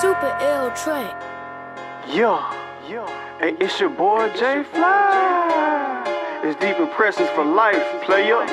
Super L track. Hey, it's your boy J Fly. It's deep impressions for life, player.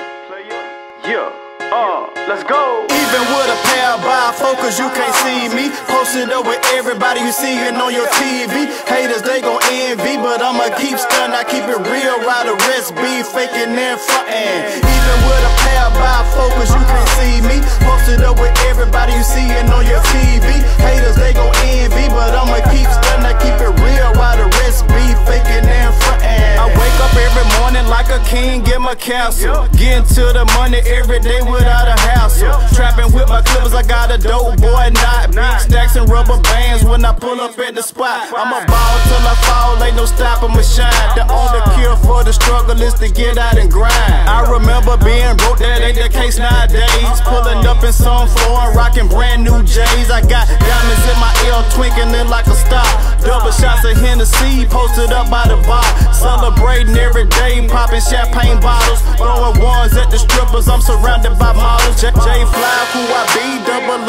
Let's go. Even with a pair of bifocals, you can't see me. Posted up with everybody you seeing on your TV. Haters, they gon' envy, but I'ma keep stunning. I keep it real while the rest be faking and frontin'. Even with a pair of bifocals, you can't see me. Posted up with everybody you seeing on your TV. Haters, they gon' envy, but I'ma keep stunning. I keep it real while the rest be faking and frontin'. I wake up every morning like a king in my castle. Getting to the money every day without a hassle. Trapping with my clippers, I got a dope boy, not big stacks and rubber bands when I pull up at the spot. I'ma ball till I fall, ain't no stopping my shine. The only cure for the struggle is to get out and grind. I remember being broke, that ain't the case nowadays. Pulling up in some foreign, rocking brand new J's. I got diamonds in my ear, twinkling like a star. Double shots of Hennessy, posted up by the bar. Celebrating every day, popping champagne bottles. Throwing ones at the strippers, I'm surrounded by models. J Fly, who I be, double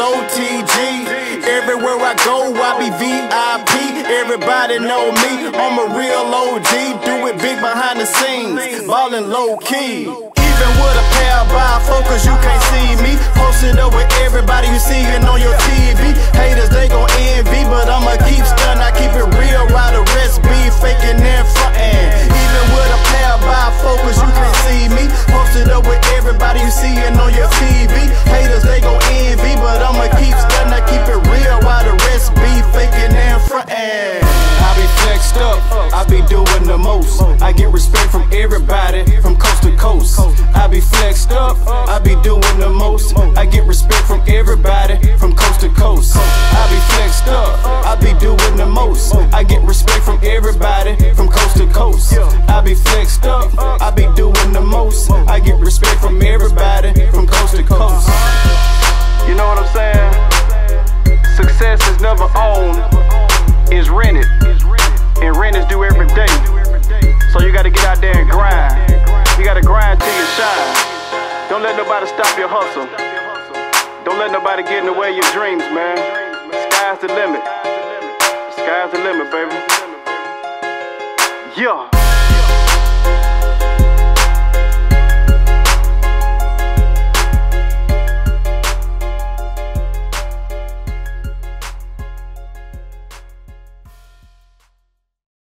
OTG. Everywhere I go, I be VIP. Everybody know me, I'm a real OG. Do it big behind the scenes, ballin' low key. Even with a pair of bifocals, you can't see me. Posted up with everybody you seeing on your TV. Haters, they gon' envy, but I'ma keep stunning. I keep it real while the rest be faking and frontin'. Even with a pair of bifocals, you can't see me. Posted up with everybody you seeing on your TV. Haters, they gon' envy, but I'ma keep stunning. I keep it real while the rest be faking and frontin'. I be flexed up, I be doing the most. I get respect from everybody, from coast to coast. I be flexed up, I be doing the most. I get respect from everybody, from coast to coast. I be flexed up, I be doing the most. I get respect from everybody, from coast to coast. I be flexed up, I be doing the most. I get respect from everybody, from coast to coast. You know what I'm saying? Success is never owned, it's rented. And rent is due every day. So you gotta get out there and grind. You gotta grind till you shine. Don't let nobody stop your hustle. Don't let nobody get in the way of your dreams, man. Sky's the limit. Sky's the limit, baby.